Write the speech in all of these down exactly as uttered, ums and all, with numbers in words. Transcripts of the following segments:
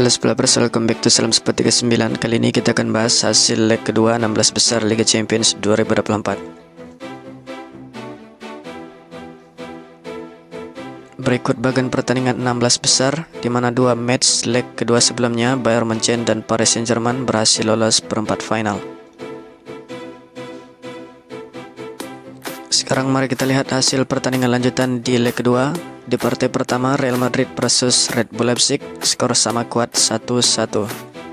Halo Spelabers, welcome back to Salam Sport tiga puluh sembilan. Kali ini kita akan bahas hasil leg kedua enam belas besar Liga Champions dua ribu dua puluh empat. Berikut bagian pertandingan enam belas besar, di mana dua match leg kedua sebelumnya Bayern Munchen dan Paris Saint-Germain berhasil lolos perempat final. Sekarang mari kita lihat hasil pertandingan lanjutan di leg kedua. Di partai pertama Real Madrid versus Red Bull Leipzig, skor sama kuat satu satu.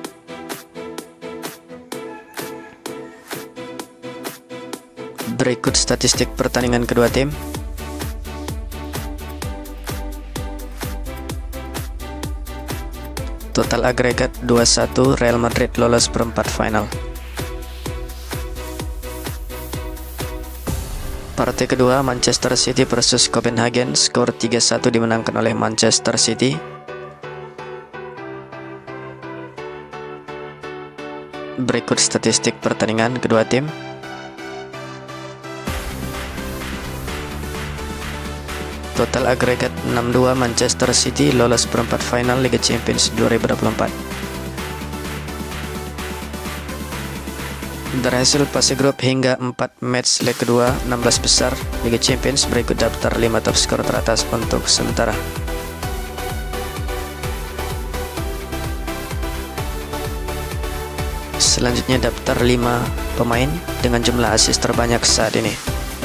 Berikut statistik pertandingan kedua tim. Total agregat dua satu, Real Madrid lolos perempat final. Partai kedua Manchester City versus Copenhagen, skor tiga satu dimenangkan oleh Manchester City. Berikut statistik pertandingan kedua tim. Total agregat enam dua, Manchester City lolos perempat final Liga Champions dua ribu dua puluh empat. Dari hasil fase grup hingga empat match leg kedua enam belas besar Liga Champions, berikut daftar lima top skor teratas untuk sementara. Selanjutnya daftar lima pemain dengan jumlah assist terbanyak saat ini.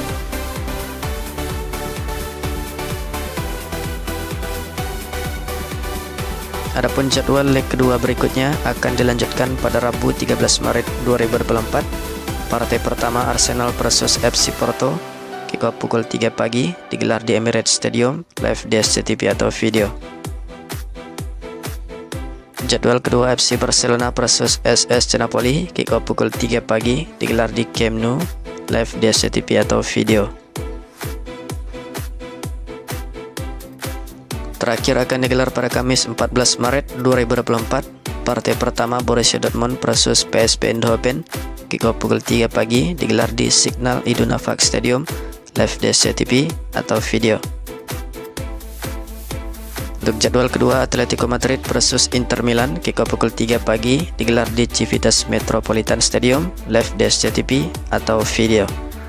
Adapun jadwal leg kedua berikutnya akan dilanjutkan pada Rabu tiga belas Maret dua ribu dua puluh empat. Partai pertama Arsenal versus F C Porto, kick off pukul tiga pagi, digelar di Emirates Stadium, live di S C T V atau video. Jadwal kedua F C Barcelona versus S S C Napoli, kick off pukul tiga pagi, digelar di Camp Nou, live di S C T V atau video. Terakhir akan digelar pada Kamis empat belas Maret dua ribu dua puluh empat. Partai pertama Borussia Dortmund versus P S V Eindhoven, kick off pukul tiga pagi, digelar di Signal Iduna Park Stadium, live di S C T V atau video. Untuk jadwal kedua Atletico Madrid versus Inter Milan, kick off pukul tiga pagi, digelar di Civitas Metropolitan Stadium, live di S C T V atau video.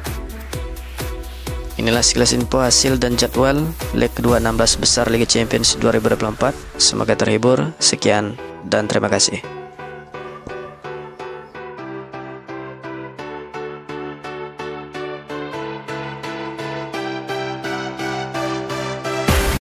Inilah sekilas info hasil dan jadwal leg kedua enam belas besar Liga Champions dua ribu dua puluh empat. Semoga terhibur. Sekian dan terima kasih.